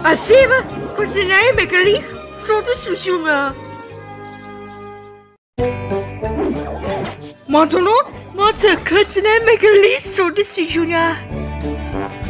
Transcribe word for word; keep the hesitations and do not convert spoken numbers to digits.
Acima, cozinhei Miraculous, sou de Sushunga. Maintenant, moi, je cozinhei Miraculous, sou de Sushunga.